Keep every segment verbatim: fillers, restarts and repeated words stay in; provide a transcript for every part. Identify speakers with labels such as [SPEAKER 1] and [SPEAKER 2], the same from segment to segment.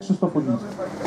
[SPEAKER 1] Krzysztof Podliński.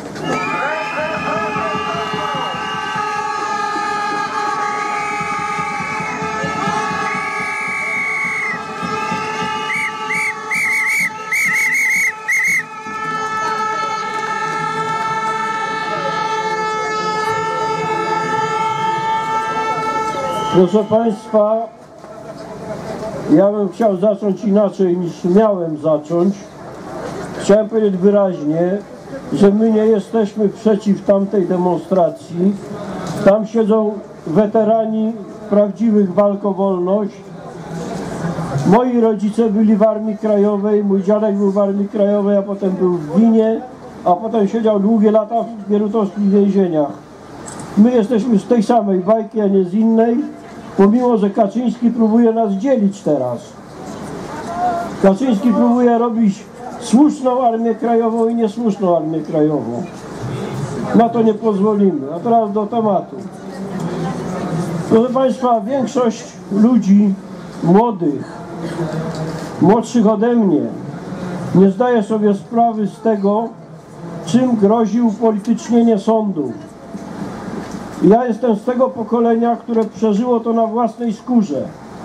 [SPEAKER 1] Proszę Państwa, ja bym chciał zacząć inaczej niż miałem zacząć. Chciałem powiedzieć wyraźnie, że my nie jesteśmy przeciw tamtej demonstracji. Tam siedzą weterani prawdziwych walk o wolność. Moi rodzice byli w Armii Krajowej, mój dziadek był w Armii Krajowej, a potem był w Winie, a potem siedział długie lata w bierutowskich więzieniach. My jesteśmy z tej samej bajki, a nie z innej, pomimo że Kaczyński próbuje nas dzielić teraz. Kaczyński próbuje robić słuszną Armię Krajową i niesłuszną Armię Krajową. Na to nie pozwolimy. A teraz do tematu. Proszę Państwa, większość ludzi młodych, młodszych ode mnie, nie zdaje sobie sprawy z tego, czym grozi upolitycznienie sądu. Ja jestem z tego pokolenia, które przeżyło to na własnej skórze.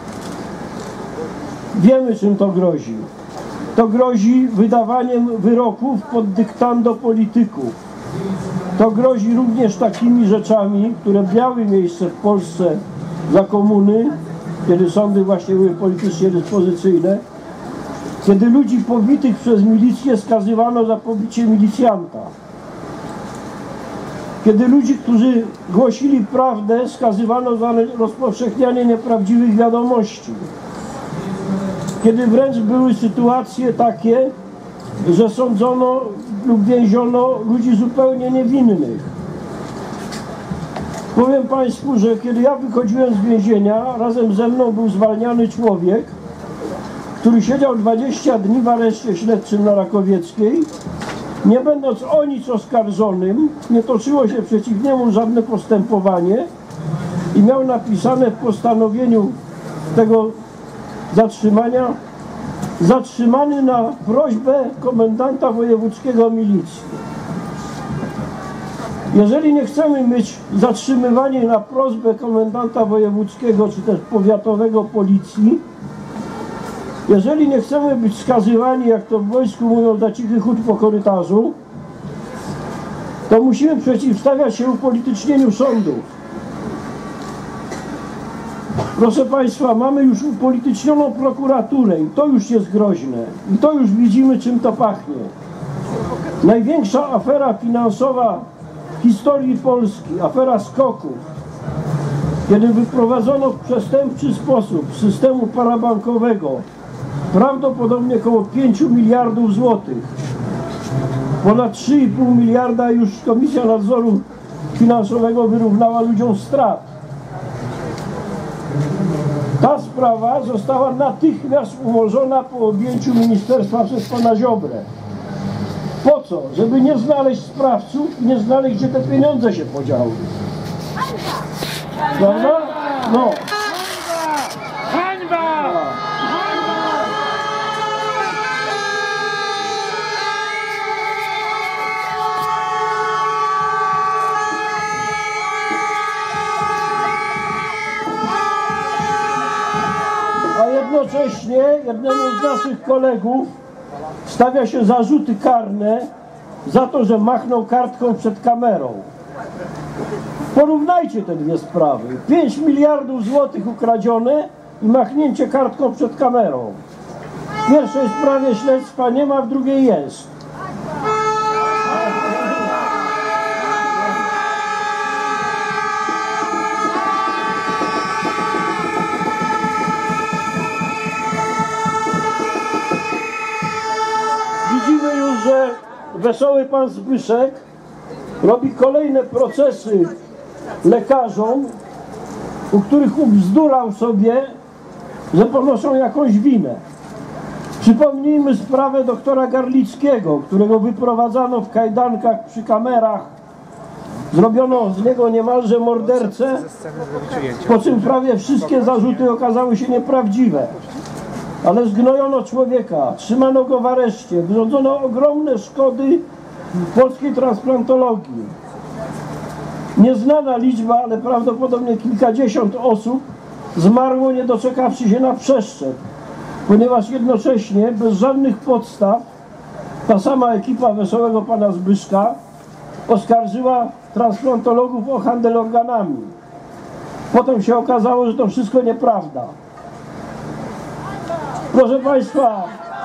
[SPEAKER 1] Wiemy, czym to grozi. To grozi wydawaniem wyroków pod dyktando polityków. To grozi również takimi rzeczami, które miały miejsce w Polsce za komuny, kiedy sądy właśnie były politycznie dyspozycyjne, kiedy ludzi pobitych przez milicję skazywano za pobicie milicjanta. Kiedy ludzi, którzy głosili prawdę, skazywano za rozpowszechnianie nieprawdziwych wiadomości. Kiedy wręcz były sytuacje takie, że sądzono lub więziono ludzi zupełnie niewinnych. Powiem Państwu, że kiedy ja wychodziłem z więzienia, razem ze mną był zwalniany człowiek, który siedział dwadzieścia dni w areszcie śledczym na Rakowieckiej. Nie będąc o nic oskarżonym, nie toczyło się przeciw niemu żadne postępowanie i miał napisane w postanowieniu tego zatrzymania: zatrzymany na prośbę komendanta wojewódzkiego milicji. Jeżeli nie chcemy mieć zatrzymywania na prośbę komendanta wojewódzkiego czy też powiatowego policji, jeżeli nie chcemy być skazywani, jak to w wojsku mówią, za cichy chód po korytarzu, to musimy przeciwstawiać się upolitycznieniu sądów. Proszę Państwa, mamy już upolitycznioną prokuraturę i to już jest groźne. I to już widzimy, czym to pachnie. Największa afera finansowa w historii Polski, afera skoków, kiedy wyprowadzono w przestępczy sposób z systemu parabankowego prawdopodobnie około pięciu miliardów złotych. Ponad trzy i pół miliarda już Komisja Nadzoru Finansowego wyrównała ludziom strat. Ta sprawa została natychmiast umorzona po objęciu ministerstwa przez pana Ziobrę. Po co? Żeby nie znaleźć sprawców i nie znaleźć, gdzie te pieniądze się podziały. Prawda? No.
[SPEAKER 2] Hańba!
[SPEAKER 1] A jednocześnie jednemu z naszych kolegów stawia się zarzuty karne za to, że machnął kartką przed kamerą. Porównajcie te dwie sprawy. pięć miliardów złotych ukradzione i machnięcie kartką przed kamerą. W pierwszej sprawie śledztwa nie ma, w drugiej jest. Widzimy już, że wesoły pan Zbyszek robi kolejne procesy lekarzom, u których ubzdurał sobie, że ponoszą jakąś winę. Przypomnijmy sprawę doktora Garlickiego, którego wyprowadzano w kajdankach przy kamerach. Zrobiono z niego niemalże mordercę, po czym prawie wszystkie zarzuty okazały się nieprawdziwe. Ale zgnojono człowieka, trzymano go w areszcie, wyrządzono ogromne szkody polskiej transplantologii. Nieznana liczba, ale prawdopodobnie kilkadziesiąt osób zmarło, nie doczekawszy się na przeszczep, ponieważ jednocześnie, bez żadnych podstaw, ta sama ekipa Wesołego Pana Zbyszka oskarżyła transplantologów o handel organami. Potem się okazało, że to wszystko nieprawda. Proszę Państwa,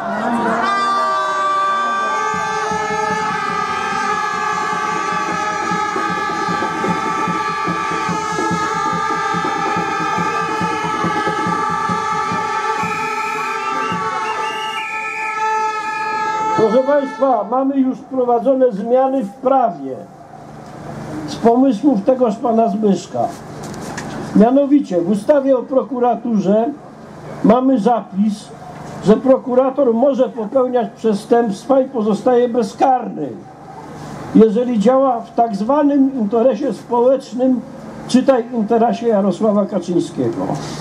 [SPEAKER 1] Proszę Państwa, mamy już wprowadzone zmiany w prawie z pomysłów tegoż Pana Zbyszka. Mianowicie w ustawie o prokuraturze mamy zapis, że prokurator może popełniać przestępstwa i pozostaje bezkarny, jeżeli działa w tak zwanym interesie społecznym, czytaj interesie Jarosława Kaczyńskiego.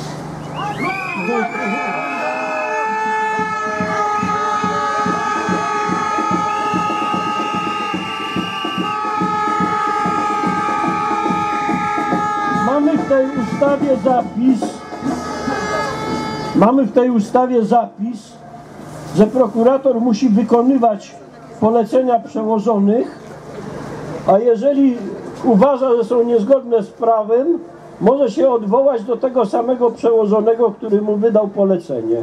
[SPEAKER 1] Mamy w tej ustawie zapis, mamy w tej ustawie zapis, że prokurator musi wykonywać polecenia przełożonych, a jeżeli uważa, że są niezgodne z prawem, może się odwołać do tego samego przełożonego, który mu wydał polecenie.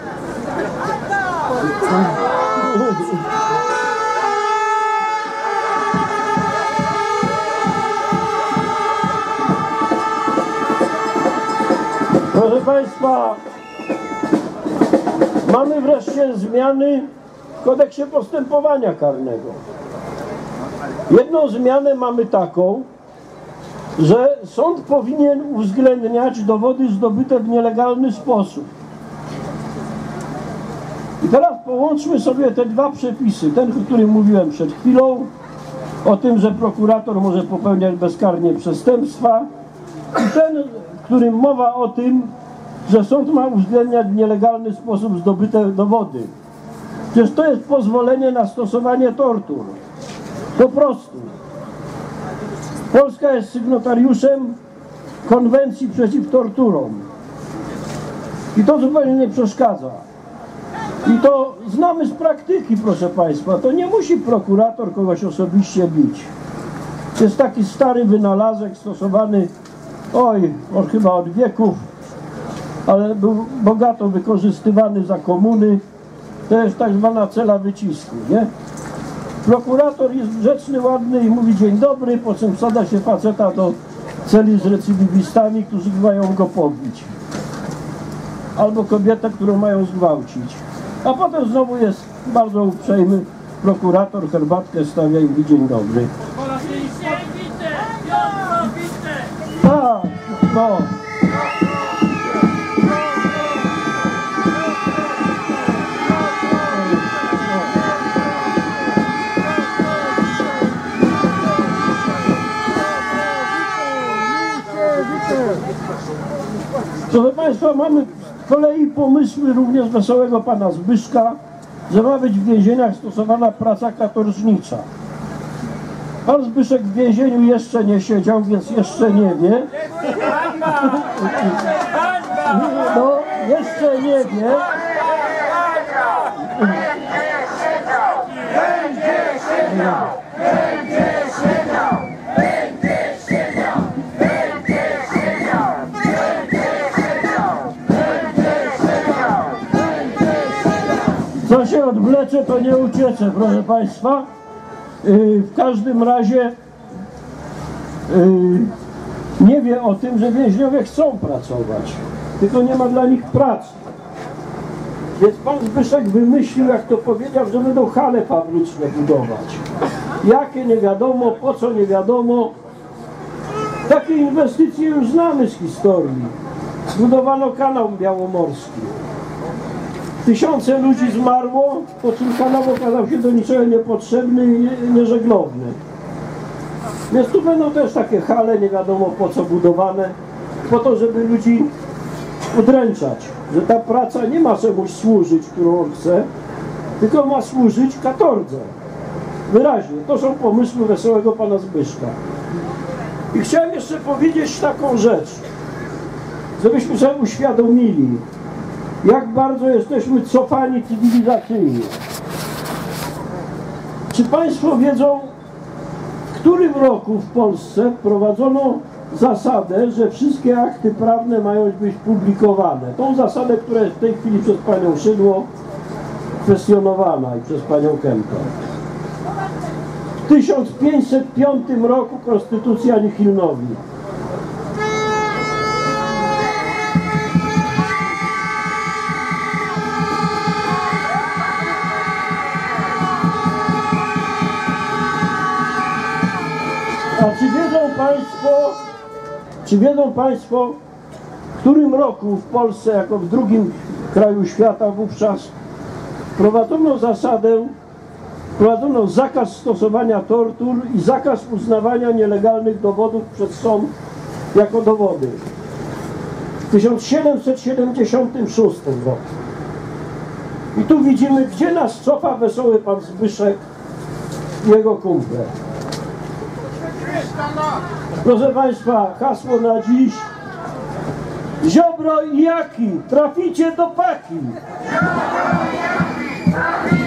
[SPEAKER 1] Proszę Państwa, mamy wreszcie zmiany w kodeksie postępowania karnego. Jedną zmianę mamy taką, że sąd powinien uwzględniać dowody zdobyte w nielegalny sposób. I teraz połączmy sobie te dwa przepisy. Ten, o którym mówiłem przed chwilą, o tym, że prokurator może popełniać bezkarnie przestępstwa, i ten, w którym mowa o tym, że sąd ma uwzględniać w nielegalny sposób zdobyte dowody. Przecież to jest pozwolenie na stosowanie tortur. Po prostu. Polska jest sygnatariuszem konwencji przeciw torturom. I to zupełnie nie przeszkadza. I to znamy z praktyki, proszę Państwa. To nie musi prokurator kogoś osobiście bić. To jest taki stary wynalazek stosowany, oj, on chyba od wieków, ale był bogato wykorzystywany za komuny. To jest tak zwana cela wycisku, nie? Prokurator jest grzeczny, ładny i mówi dzień dobry, po czym wsadza się faceta do celi z recydywistami, którzy mają go pobić. Albo kobietę, którą mają zgwałcić. A potem znowu jest bardzo uprzejmy prokurator, herbatkę stawia i mówi dzień dobry. Tak, no. Proszę Państwa, mamy z kolei pomysły również Wesołego Pana Zbyszka, że ma być w więzieniach stosowana praca katorżnicza. Pan Zbyszek w więzieniu jeszcze nie siedział, więc jeszcze nie wie. No, jeszcze nie wie. Co się odwlecze, to nie uciecze, proszę Państwa. Yy, w każdym razie yy, nie wie o tym, że więźniowie chcą pracować, tylko nie ma dla nich pracy. Więc pan Zbyszek wymyślił, jak to powiedział, że będą hale fabryczne budować. Jakie nie wiadomo, po co nie wiadomo. Takie inwestycje już znamy z historii. Budowano kanał białomorski. Tysiące ludzi zmarło, po czym kanał okazał się do niczego niepotrzebny i nieżeglowny. Więc tu będą też takie hale, nie wiadomo po co budowane, po to, żeby ludzi udręczać, że ta praca nie ma czemuś służyć, którą on chce, tylko ma służyć katordze. Wyraźnie, to są pomysły wesołego pana Zbyszka. I chciałem jeszcze powiedzieć taką rzecz, żebyśmy sobie uświadomili, jak bardzo jesteśmy cofani cywilizacyjnie. Czy państwo wiedzą, w którym roku w Polsce wprowadzono zasadę, że wszystkie akty prawne mają być publikowane? Tą zasadę, która jest w tej chwili przez panią Szydło kwestionowana i przez panią Kępę. W tysiąc pięćset piątym roku konstytucja Nihilnowi. A czy wiedzą państwo, czy wiedzą państwo, w którym roku w Polsce, jako w drugim kraju świata wówczas, wprowadzono zasadę, wprowadzono zakaz stosowania tortur i zakaz uznawania nielegalnych dowodów przez sąd jako dowody. W tysiąc siedemset siedemdziesiątym szóstym roku. I tu widzimy, gdzie nas cofa wesoły pan Zbyszek i jego kumple. Proszę państwa, hasło na dziś: Ziobro i Jaki, traficie do paki!